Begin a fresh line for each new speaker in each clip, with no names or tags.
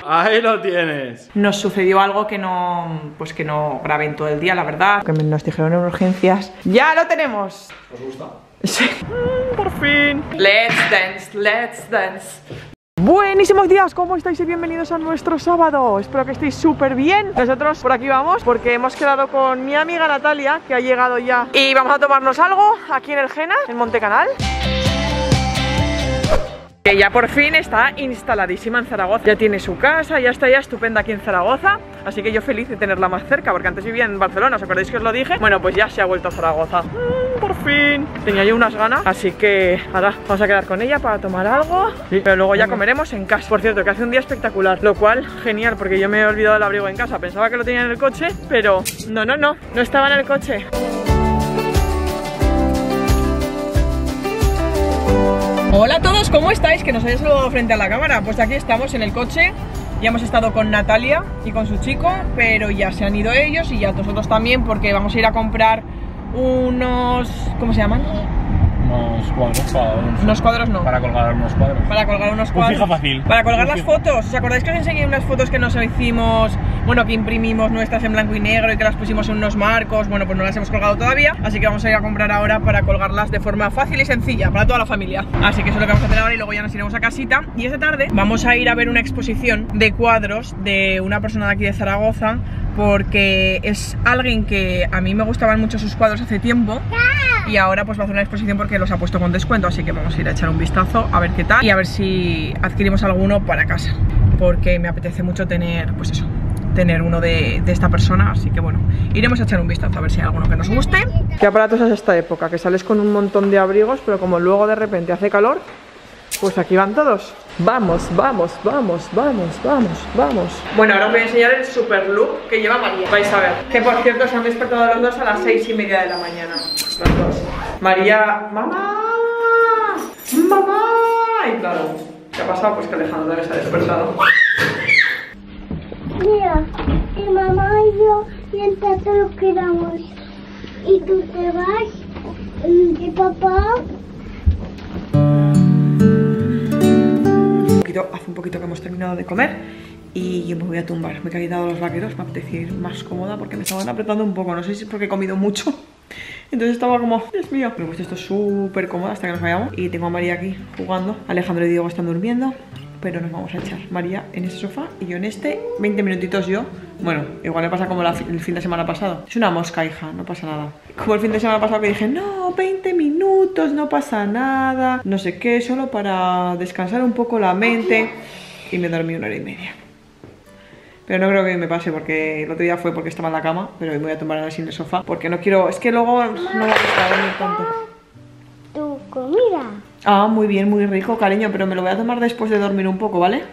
Ahí lo tienes.
Nos sucedió algo que no, pues que no grabé en todo el día, la verdad. Que nos dijeron en urgencias. ¡Ya lo tenemos!
¿Os gusta?
Sí. Por fin. Let's dance, let's dance. Buenísimos días, ¿cómo estáis? Y bienvenidos a nuestro sábado. Espero que estéis súper bien. Nosotros por aquí vamos porque hemos quedado con mi amiga Natalia, que ha llegado ya. Y vamos a tomarnos algo aquí en el Jena, en Montecanal. Que ya por fin está instaladísima en Zaragoza. Ya tiene su casa, ya está ya estupenda aquí en Zaragoza. Así que yo feliz de tenerla más cerca, porque antes vivía en Barcelona, ¿os acordáis que os lo dije? Bueno, pues ya se ha vuelto a Zaragoza. Por fin. Tenía yo unas ganas, así que ahora vamos a quedar con ella para tomar algo. Sí. Pero luego ya comeremos en casa. Por cierto, que hace un día espectacular, lo cual, genial, porque yo me he olvidado el abrigo en casa. Pensaba que lo tenía en el coche, pero no estaba en el coche. Hola a todos, ¿cómo estáis? Que nos habéis saludado frente a la cámara. Pues aquí estamos en el coche. Ya hemos estado con Natalia y con su chico, pero ya se han ido ellos y ya nosotros también, porque vamos a ir a comprar unos... ¿cómo se llaman?
Unos cuadros.
Unos cuadros no.
Para colgar unos cuadros.
Para colgar unos cuadros.
Fija fácil.
Para colgar las fotos. ¿Os acordáis que os enseñé unas fotos que nos hicimos? Bueno, que imprimimos nuestras en blanco y negro y que las pusimos en unos marcos. Bueno, pues no las hemos colgado todavía, así que vamos a ir a comprar ahora para colgarlas de forma fácil y sencilla para toda la familia. Así que eso es lo que vamos a hacer ahora y luego ya nos iremos a casita. Y esta tarde vamos a ir a ver una exposición de cuadros de una persona de aquí de Zaragoza, porque es alguien que a mí me gustaban mucho sus cuadros hace tiempo y ahora pues va a hacer una exposición porque los ha puesto con descuento, así que vamos a ir a echar un vistazo a ver qué tal y a ver si adquirimos alguno para casa, porque me apetece mucho tener, pues eso, tener uno de esta persona, así que bueno, iremos a echar un vistazo a ver si hay alguno que nos guste. ¿Qué aparatos es esta época? Que sales con un montón de abrigos, pero como luego de repente hace calor, pues aquí van todos. Vamos, vamos, vamos, vamos, vamos, vamos. Bueno, ahora os voy a enseñar el super look que lleva María. Vais a ver. Que por cierto se han despertado los dos a las 6:30 de la mañana. Los dos. María, mamá, mamá. Y claro, ¿qué ha pasado? Pues que Alejandro también se ha despertado.
Mira, mi mamá y yo y el tato lo quedamos. Y tú te vas, y papá.
Hace un poquito que hemos terminado de comer y yo me voy a tumbar. Me he quitado los vaqueros, me apetece ir más cómoda porque me estaban apretando un poco. No sé si es porque he comido mucho. Entonces estaba como, Dios mío. Me he puesto esto súper cómoda hasta que nos vayamos. Y tengo a María aquí jugando. Alejandro y Diego están durmiendo, pero nos vamos a echar. María en ese sofá y yo en este. 20 minutitos yo. Bueno, igual me pasa como el fin de semana pasado. Es una mosca, hija, no pasa nada. Como el fin de semana pasado que dije, no, 20 minutos, no pasa nada, no sé qué, solo para descansar un poco la mente. Y me dormí 1 hora y media. Pero no creo que me pase porque el otro día fue porque estaba en la cama, pero hoy me voy a tomar así en el sofá porque no quiero, es que luego no me gusta dormir tanto.
Tu comida.
Ah, muy bien, muy rico, cariño, pero me lo voy a tomar después de dormir un poco, ¿vale?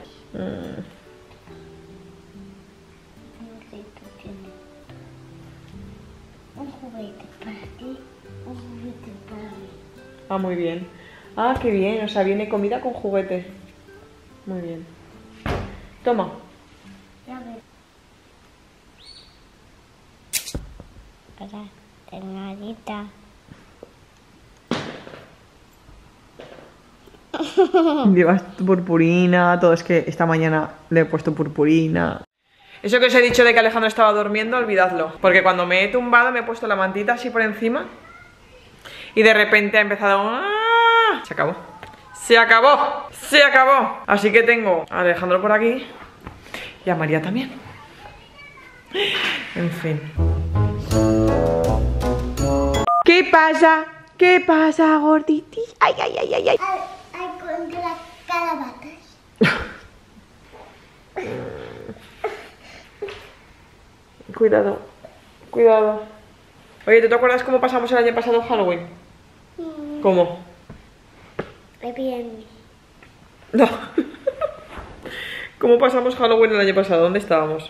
Un juguete para ti, un juguete para mí.
Ah, muy bien. Ah, qué bien, o sea, viene comida con juguete. Muy bien. Toma.
Ya ves. Para ternadita.
Llevas purpurina, todo, es que esta mañana le he puesto purpurina. Eso que os he dicho de que Alejandro estaba durmiendo, olvidadlo. Porque cuando me he tumbado me he puesto la mantita así por encima y de repente ha empezado... ¡Ah! Se acabó. ¡Se acabó! ¡Se acabó! Así que tengo a Alejandro por aquí y a María también. En fin. ¿Qué pasa? ¿Qué pasa, gorditi? ¡Ay, ay, ay, ay, ay!
Ay, contra las calabazas.
Cuidado, cuidado. Oye, ¿tú te acuerdas cómo pasamos el año pasado Halloween? ¿Cómo?
Bien.
No. ¿Cómo pasamos Halloween el año pasado? ¿Dónde estábamos?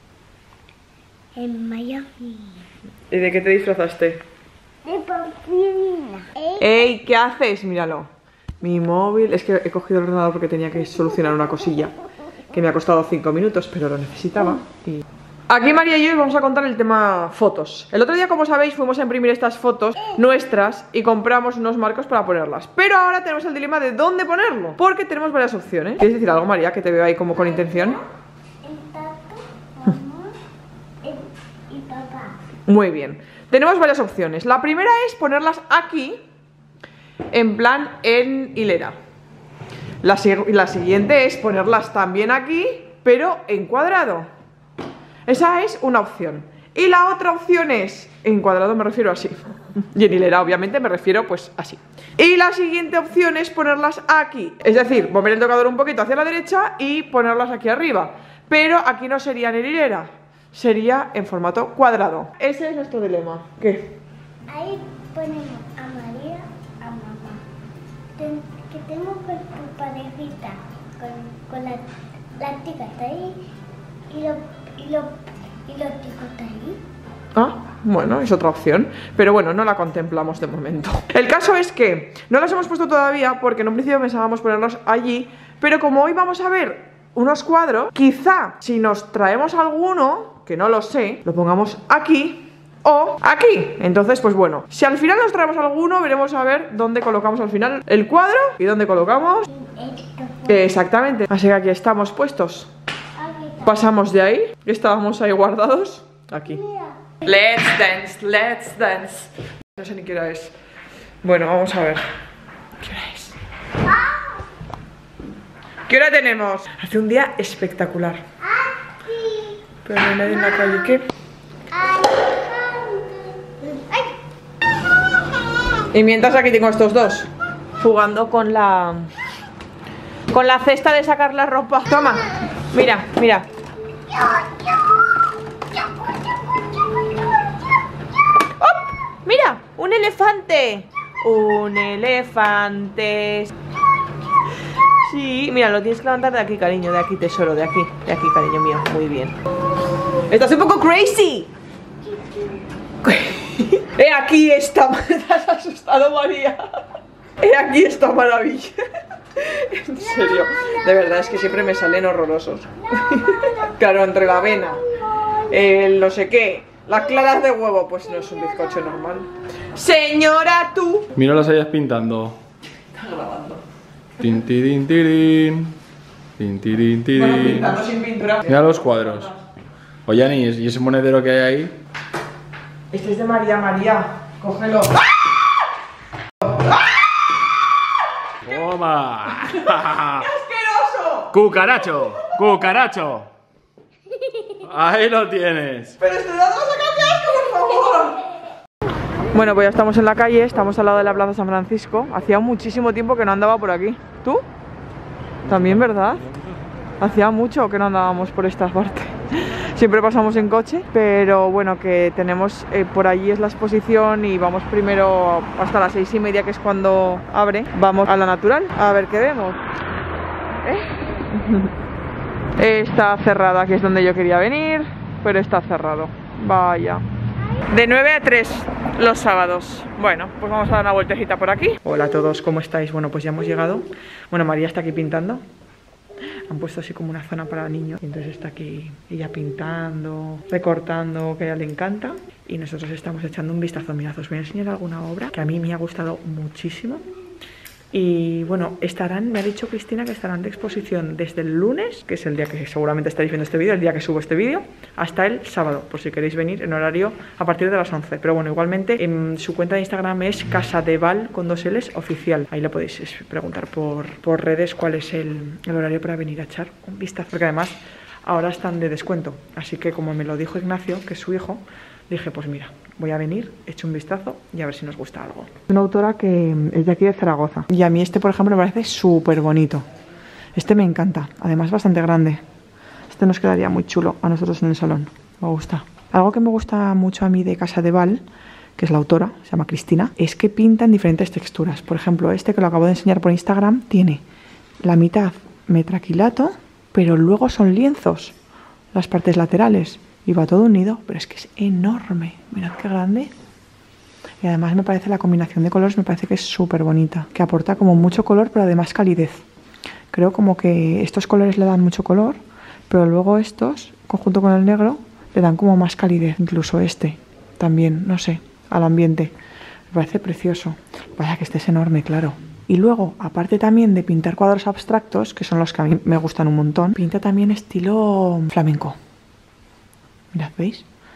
En Miami.
¿Y de qué te disfrazaste?
De purpurina.
¡Ey! ¿Qué haces? Míralo. Mi móvil... Es que he cogido el ordenador porque tenía que solucionar una cosilla que me ha costado 5 minutos, pero lo necesitaba y... Aquí María y yo os vamos a contar el tema fotos. El otro día, como sabéis, fuimos a imprimir estas fotos nuestras y compramos unos marcos para ponerlas. Pero ahora tenemos el dilema de dónde ponerlo, porque tenemos varias opciones. ¿Quieres decir algo, María, que te veo ahí como con intención? Muy bien. Tenemos varias opciones. La primera es ponerlas aquí, en plan en hilera. La siguiente es ponerlas también aquí, pero en cuadrado. Esa es una opción. Y la otra opción es, en cuadrado me refiero así, y en hilera obviamente me refiero pues así. Y la siguiente opción es ponerlas aquí, es decir, mover el tocador un poquito hacia la derecha y ponerlas aquí arriba. Pero aquí no serían en hilera, sería en formato cuadrado. Ese es nuestro dilema. ¿Qué?
Ahí ponemos a María, a mamá. Que tengo con tu parejita, con la tica está ahí y los chicos está ahí.
Ah, bueno, es otra opción. Pero bueno, no la contemplamos de momento. El caso es que no las hemos puesto todavía porque en un principio pensábamos ponerlos allí. Pero como hoy vamos a ver unos cuadros, quizá si nos traemos alguno, que no lo sé, lo pongamos aquí o aquí. Entonces, pues bueno, si al final nos traemos alguno, veremos a ver dónde colocamos al final el cuadro y dónde colocamos. Exactamente. Así que aquí estamos puestos. Pasamos de ahí, estábamos ahí guardados. Aquí. Let's dance, let's dance. No sé ni qué hora es. Bueno, vamos a ver. ¿Qué hora es? ¿Qué hora tenemos? Hace un día espectacular. Pero no hay nadie en la calle. ¿Qué? Y mientras aquí tengo estos dos jugando con la cesta de sacar la ropa. Toma, mira, mira. ¡Oh! Mira, un elefante. Un elefante. Sí, mira, lo tienes que levantar de aquí, cariño, de aquí, tesoro, de aquí, cariño mío. Muy bien. Estás un poco crazy. Aquí está. Te has asustado, María. Aquí está maravilla. En serio, de verdad es que siempre me salen horrorosos. Claro, entre la avena, el no sé qué, las claras de huevo, pues no es un bizcocho normal. Señora, tú.
Mira las hayas pintando.
Está grabando.
Tin, tirin, tirin. Tin, tirin, tirin.
Bueno, pintando sin pintura.
Mira los cuadros. Oye, Ani, ¿y ese monedero que hay ahí?
Este es de María, María. Cógelo.
¡Toma!
¡Asqueroso!
¡Cucaracho! ¡Cucaracho! Ahí lo tienes.
Pero estoy dando a sacar de asco, por favor. Bueno, pues ya estamos en la calle, estamos al lado de la Plaza San Francisco. Hacía muchísimo tiempo que no andaba por aquí. ¿Tú? También, ¿verdad? Hacía mucho que no andábamos por esta parte. Siempre pasamos en coche, pero bueno, que tenemos por allí es la exposición y vamos primero hasta las 6:30, que es cuando abre. Vamos a la Natural a ver qué vemos. Está cerrada, que es donde yo quería venir, pero está cerrado. Vaya. De 9 a 3 los sábados. Bueno, pues vamos a dar una vueltecita por aquí. Hola a todos, ¿cómo estáis? Bueno, pues ya hemos llegado. Bueno, María está aquí pintando. Han puesto así como una zona para niños. Y entonces está aquí ella pintando, recortando, que a ella le encanta. Y nosotros estamos echando un vistazo. Mirad, os voy a enseñar alguna obra que a mí me ha gustado muchísimo. Y bueno, me ha dicho Cristina que estarán de exposición desde el lunes, que es el día que seguramente estaréis viendo este vídeo, el día que subo este vídeo, hasta el sábado, por si queréis venir en horario a partir de las 11. Pero bueno, igualmente en su cuenta de Instagram es Casadeval con 2 L's oficial. Ahí le podéis preguntar por redes cuál es el horario para venir a echar un vistazo, porque además ahora están de descuento. Así que como me lo dijo Ignacio, que es su hijo, dije, pues mira, voy a venir, echo un vistazo y a ver si nos gusta algo. Es una autora que es de aquí de Zaragoza. Y a mí este, por ejemplo, me parece súper bonito. Este me encanta, además bastante grande. Este nos quedaría muy chulo a nosotros en el salón. Me gusta. Algo que me gusta mucho a mí de Casadeval, que es la autora, se llama Cristina, es que pinta en diferentes texturas. Por ejemplo, este que lo acabo de enseñar por Instagram tiene la mitad metraquilato, pero luego son lienzos, las partes laterales. Y va todo unido, pero es que es enorme. Mirad qué grande. Y además me parece la combinación de colores, me parece que es súper bonita. Que aporta como mucho color, pero además calidez. Creo como que estos colores le dan mucho color, pero luego estos, conjunto con el negro, le dan como más calidez. Incluso este también, no sé, al ambiente. Me parece precioso. Vaya que este es enorme, claro. Y luego, aparte también de pintar cuadros abstractos, que son los que a mí me gustan un montón, pinta también estilo flamenco. Mirad, ¿veis?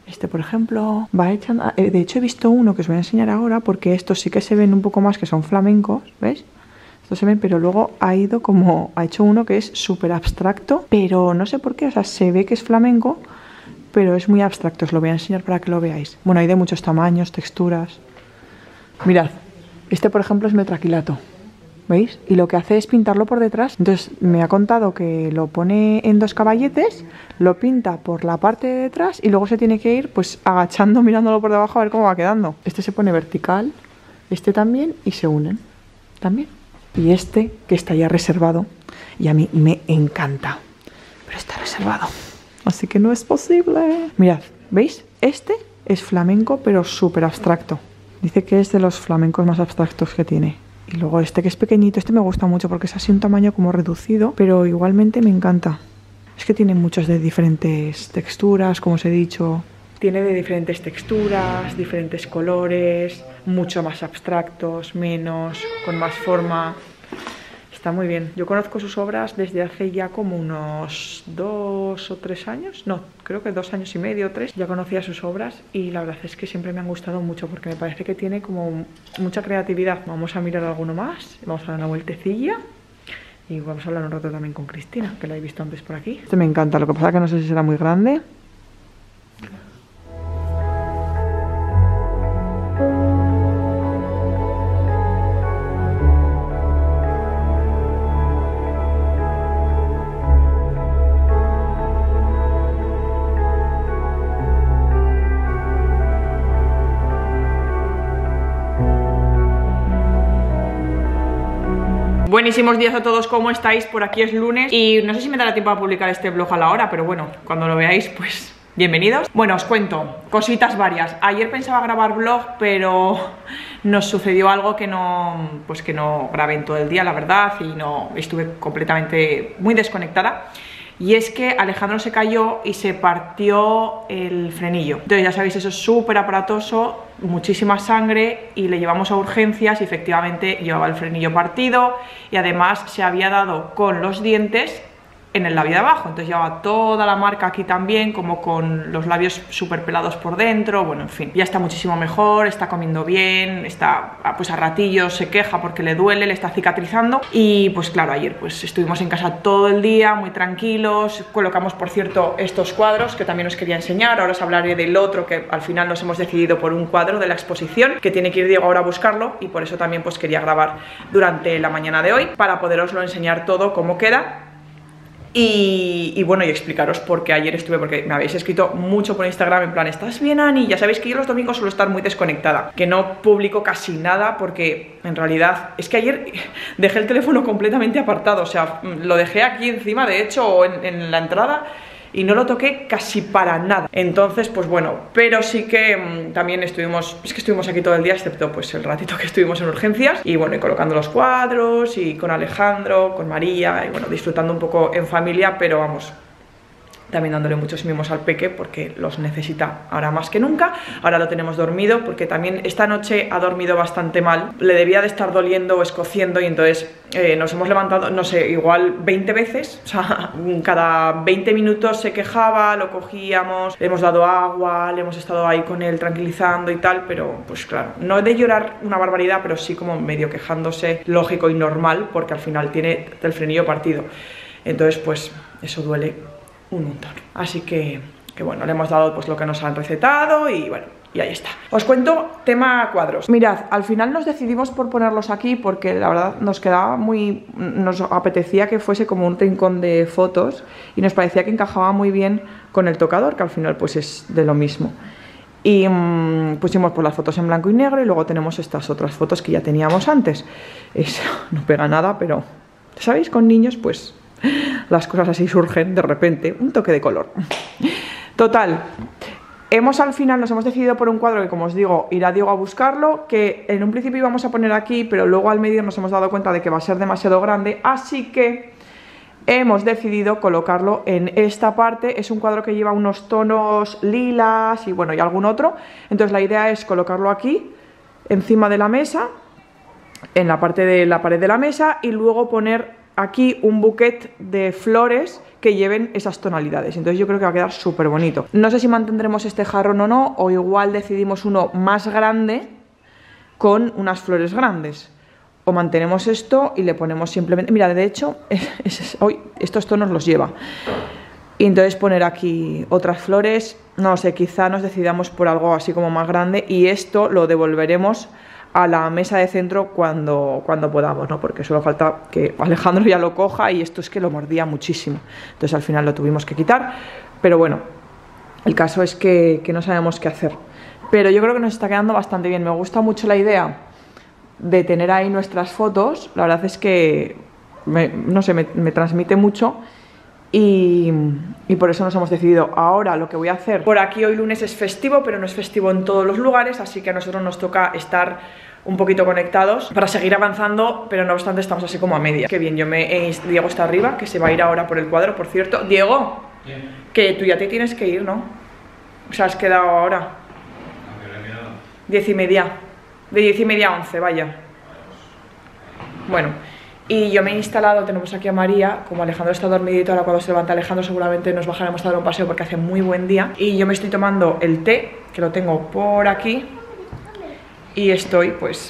Este, por ejemplo, va echando... De hecho, he visto uno que os voy a enseñar ahora, porque estos sí que se ven un poco más, que son flamencos, ¿ves? Estos se ven, pero luego ha hecho uno que es súper abstracto, pero no sé por qué, o sea, se ve que es flamenco, pero es muy abstracto. Os lo voy a enseñar para que lo veáis. Bueno, hay de muchos tamaños, texturas. Mirad, este, por ejemplo, es metraquilato. ¿Veis? Y lo que hace es pintarlo por detrás. Entonces me ha contado que lo pone en 2 caballetes, lo pinta por la parte de detrás y luego se tiene que ir pues agachando, mirándolo por debajo a ver cómo va quedando. Este se pone vertical, este también, y se unen también. Y este, que está ya reservado, y a mí me encanta, pero está reservado, así que no es posible. Mirad, ¿veis? Este es flamenco pero súper abstracto. Dice que es de los flamencos más abstractos que tiene. Y luego este, que es pequeñito, este me gusta mucho porque es así un tamaño como reducido, pero igualmente me encanta. Es que tiene muchos de diferentes texturas, como os he dicho. Tiene de diferentes texturas, diferentes colores, mucho más abstractos, menos, con más forma. Está muy bien. Yo conozco sus obras desde hace ya como unos 2 o 3 años. No, creo que 2 años y medio, 3. Ya conocía sus obras y la verdad es que siempre me han gustado mucho porque me parece que tiene como mucha creatividad. Vamos a mirar alguno más, vamos a dar una vueltecilla y vamos a hablar un rato también con Cristina, que la he visto antes por aquí. Este me encanta, lo que pasa es que no sé si será muy grande. Buenísimos días a todos, ¿cómo estáis? Por aquí es lunes y no sé si me dará tiempo a publicar este vlog a la hora, pero bueno, cuando lo veáis, pues bienvenidos. Bueno, os cuento, cositas varias. Ayer pensaba grabar vlog, pero nos sucedió algo que no grabé en todo el día, la verdad, y no estuve completamente muy desconectada. Y es que Alejandro se cayó y se partió el frenillo. Entonces ya sabéis, eso es súper aparatoso, muchísima sangre, y le llevamos a urgencias y efectivamente llevaba el frenillo partido y además se había dado con los dientes en el labio de abajo, entonces llevaba toda la marca aquí también, como con los labios súper pelados por dentro. Bueno, en fin, ya está muchísimo mejor, está comiendo bien, está pues a ratillos se queja porque le duele, le está cicatrizando. Y pues claro, ayer pues estuvimos en casa todo el día, muy tranquilos. Colocamos, por cierto, estos cuadros que también os quería enseñar. Ahora os hablaré del otro, que al final nos hemos decidido por un cuadro de la exposición, que tiene que ir Diego ahora a buscarlo, y por eso también pues quería grabar durante la mañana de hoy, para poderoslo enseñar todo cómo queda. Y bueno, y explicaros por qué ayer estuve, porque me habéis escrito mucho por Instagram en plan, ¿estás bien, Ani? Ya sabéis que yo los domingos suelo estar muy desconectada, que no publico casi nada porque en realidad es que ayer dejé el teléfono completamente apartado, o sea, lo dejé aquí encima, de hecho, en la entrada, y no lo toqué casi para nada. Entonces, pues bueno, pero sí que también estuvimos aquí todo el día, excepto pues el ratito que estuvimos en urgencias, y bueno, y colocando los cuadros, y con Alejandro, con María, y bueno, disfrutando un poco en familia, pero vamos, también dándole muchos mimos al peque porque los necesita ahora más que nunca. Ahora lo tenemos dormido porque también esta noche ha dormido bastante mal, le debía de estar doliendo o escociendo, y entonces nos hemos levantado, no sé, igual 20 veces, o sea, cada 20 minutos se quejaba, lo cogíamos, le hemos dado agua, le hemos estado ahí con él tranquilizando y tal, pero pues claro, no de llorar una barbaridad, pero sí como medio quejándose, lógico y normal, porque al final tiene el frenillo partido. Entonces pues eso duele un montón. Así que bueno, le hemos dado pues lo que nos han recetado y bueno, y ahí está. Os cuento tema cuadros. Mirad, al final nos decidimos por ponerlos aquí porque la verdad nos apetecía que fuese como un rincón de fotos y nos parecía que encajaba muy bien con el tocador, que al final pues es de lo mismo. Y pusimos pues las fotos en blanco y negro, y luego tenemos estas otras fotos que ya teníamos antes. Eso no pega nada, pero ¿sabéis? Con niños pues las cosas así surgen de repente, un toque de color. Total, al final nos hemos decidido por un cuadro que, como os digo, irá Diego a buscarlo, que en un principio íbamos a poner aquí, pero luego al medio nos hemos dado cuenta de que va a ser demasiado grande, así que hemos decidido colocarlo en esta parte. Es un cuadro que lleva unos tonos lilas y bueno, y algún otro, entonces la idea es colocarlo aquí, encima de la mesa, en la parte de la pared de la mesa, y luego poner aquí un bouquet de flores que lleven esas tonalidades. Entonces yo creo que va a quedar súper bonito. No sé si mantendremos este jarrón o no, o igual decidimos uno más grande con unas flores grandes. O mantenemos esto y le ponemos simplemente... Mira, de hecho, hoy estos tonos los lleva. Y entonces poner aquí otras flores, no sé, quizá nos decidamos por algo así como más grande y esto lo devolveremos a la mesa de centro cuando podamos, ¿no? Porque solo falta que Alejandro ya lo coja y esto es que lo mordía muchísimo. Entonces al final lo tuvimos que quitar, pero bueno, el caso es que no sabemos qué hacer. Pero yo creo que nos está quedando bastante bien. Me gusta mucho la idea de tener ahí nuestras fotos. La verdad es que, no sé, me transmite mucho. Y por eso nos hemos decidido. Ahora lo que voy a hacer, por aquí hoy lunes es festivo, pero no es festivo en todos los lugares, así que a nosotros nos toca estar un poquito conectados para seguir avanzando, pero no obstante estamos así como a media. Qué bien, Diego está arriba, que se va a ir ahora por el cuadro, por cierto. Diego, que tú ya te tienes que ir, ¿no? O sea, has quedado ahora 10:30, de 10:30 a 11, vaya. Bueno, y yo me he instalado, tenemos aquí a María, como Alejandro está dormidito, ahora cuando se levanta Alejandro seguramente nos bajaremos a dar un paseo porque hace muy buen día. Y yo me estoy tomando el té, que lo tengo por aquí, y estoy pues...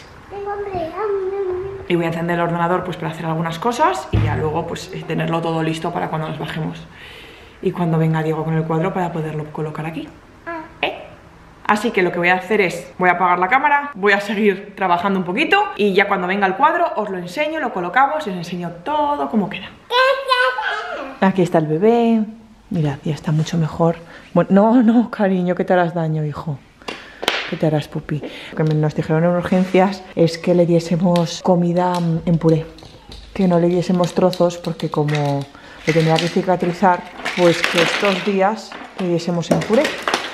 Y voy a encender el ordenador pues para hacer algunas cosas y ya luego pues tenerlo todo listo para cuando nos bajemos. Y cuando venga Diego con el cuadro para poderlo colocar aquí. Así que lo que voy a hacer es, voy a apagar la cámara, voy a seguir trabajando un poquito y ya cuando venga el cuadro os lo enseño, lo colocamos y os enseño todo cómo queda. Aquí está el bebé, mirad, ya está mucho mejor. Bueno, no, cariño, que te harás daño, hijo. ¿Qué te harás, pupi? Lo que nos dijeron en urgencias es que le diésemos comida en puré, que no le diésemos trozos porque como le tenía que cicatrizar, pues que estos días le diésemos en puré.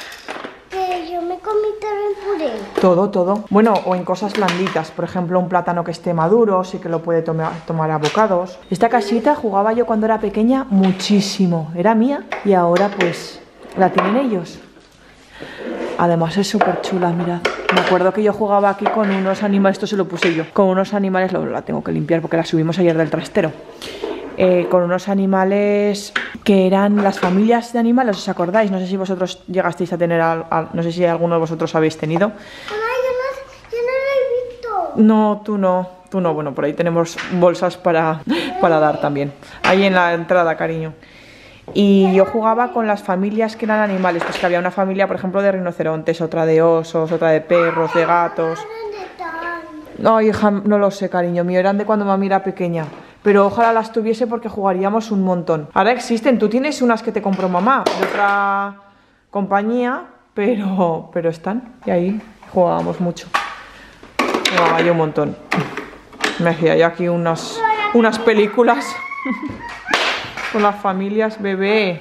Todo. Bueno, o en cosas blanditas. Por ejemplo, un plátano que esté maduro, sí que lo puede tomar a bocados. Esta casita jugaba yo cuando era pequeña muchísimo. Era mía y ahora pues la tienen ellos. Además es súper chula, mirad. Me acuerdo que yo jugaba aquí con unos animales, esto se lo puse yo. Con unos animales, la tengo que limpiar porque la subimos ayer del trastero. Con unos animales que eran las familias de animales, ¿os acordáis? No sé si vosotros llegasteis a tener, no sé si alguno de vosotros habéis tenido.
Mamá, yo no lo he visto.
No, tú no, bueno, por ahí tenemos bolsas para dar también. Ahí en la entrada, cariño. Y yo jugaba con las familias que eran animales, pues que había una familia, por ejemplo, de rinocerontes, otra de osos, otra de perros, de gatos.
¿Dónde están?
No, hija, no lo sé, cariño mío, eran de cuando mami era pequeña. Pero ojalá las tuviese porque jugaríamos un montón. Ahora existen, tú tienes unas que te compró mamá de otra compañía, pero están. Y ahí jugábamos mucho. Jugaba yo un montón. Me hacía yo aquí unas películas con las familias, bebé.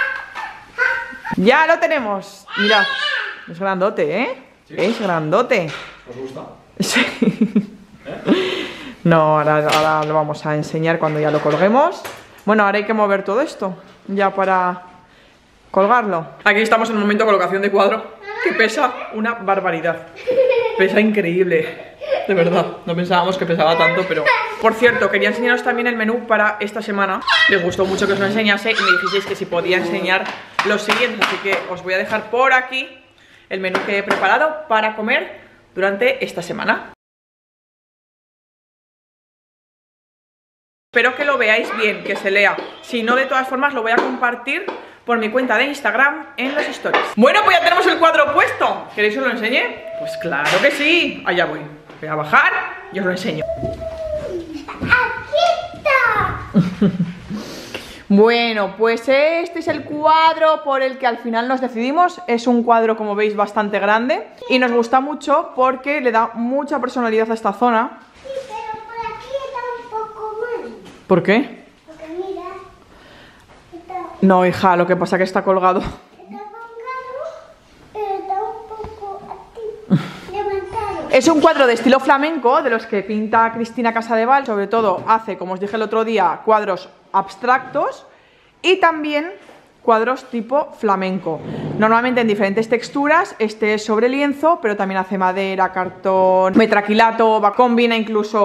¡Ya lo tenemos! Mirad, es grandote, ¿eh? ¿Sí? Es grandote.
¿Os gusta?
Sí. No, ahora lo vamos a enseñar cuando ya lo colguemos. Bueno, ahora hay que mover todo esto ya para colgarlo. Aquí estamos en el momento de colocación de cuadro, que pesa una barbaridad. Pesa increíble, de verdad. No pensábamos que pesaba tanto, pero... Por cierto, quería enseñaros también el menú para esta semana. Les gustó mucho que os lo enseñase y me dijisteis que si podía enseñar los siguientes. Así que os voy a dejar por aquí el menú que he preparado para comer durante esta semana. Espero que lo veáis bien, que se lea. Si no, de todas formas lo voy a compartir por mi cuenta de Instagram en los stories. Bueno, pues ya tenemos el cuadro puesto. ¿Queréis que os lo enseñe? Pues claro que sí. Allá voy. Voy a bajar y os lo enseño.
¡Aquí está!
Bueno, pues este es el cuadro por el que al final nos decidimos. Es un cuadro, como veis, bastante grande y nos gusta mucho porque le da mucha personalidad a esta zona.
Sí, pero por aquí está un poco mal.
¿Por qué?
Porque mira, está
No, hija, lo que pasa es que está colgado.
colgado, pero está un poco así, levantado.
Es un cuadro de estilo flamenco, de los que pinta Cristina Casadevall. Sobre todo hace, como os dije el otro día, cuadros abstractos y también cuadros tipo flamenco. Normalmente en diferentes texturas. Este es sobre lienzo, pero también hace madera, cartón, metraquilato, combina incluso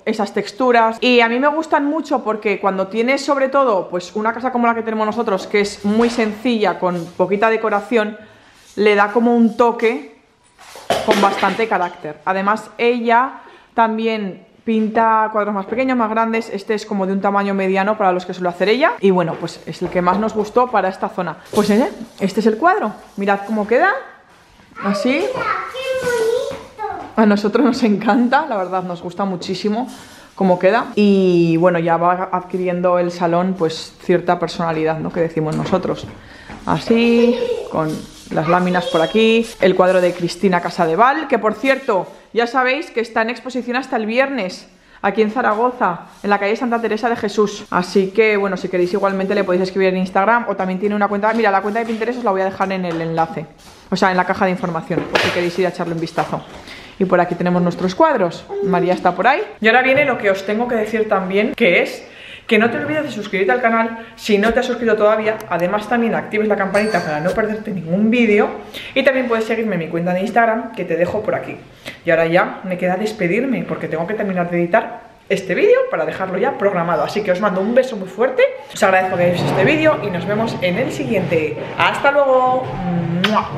esas texturas. Y a mí me gustan mucho porque cuando tienes sobre todo pues una casa como la que tenemos nosotros, que es muy sencilla, con poquita decoración, le da como un toque con bastante carácter. Además ella también pinta cuadros más pequeños, más grandes. Este es como de un tamaño mediano para los que suele hacer ella. Y bueno, pues es el que más nos gustó para esta zona. Pues este es el cuadro. Mirad cómo queda. Así.
Mira, qué bonito.
A nosotros nos encanta, la verdad, nos gusta muchísimo cómo queda. Y bueno, ya va adquiriendo el salón pues cierta personalidad, ¿no? Que decimos nosotros. Así, con las láminas por aquí. El cuadro de Cristina Casadeval, que por cierto, ya sabéis que está en exposición hasta el viernes, aquí en Zaragoza, en la calle Santa Teresa de Jesús. Así que, bueno, si queréis igualmente le podéis escribir en Instagram, o también tiene una cuenta, mira, la cuenta de Pinterest os la voy a dejar en el enlace, o sea, en la caja de información, por si queréis ir a echarle un vistazo. Y por aquí tenemos nuestros cuadros. María está por ahí. Y ahora viene lo que os tengo que decir también, que es que no te olvides de suscribirte al canal si no te has suscrito todavía. Además también actives la campanita para no perderte ningún vídeo. Y también puedes seguirme en mi cuenta de Instagram, que te dejo por aquí. Y ahora ya me queda despedirme porque tengo que terminar de editar este vídeo para dejarlo ya programado. Así que os mando un beso muy fuerte. Os agradezco que hayáis visto este vídeo y nos vemos en el siguiente. ¡Hasta luego! ¡Mua!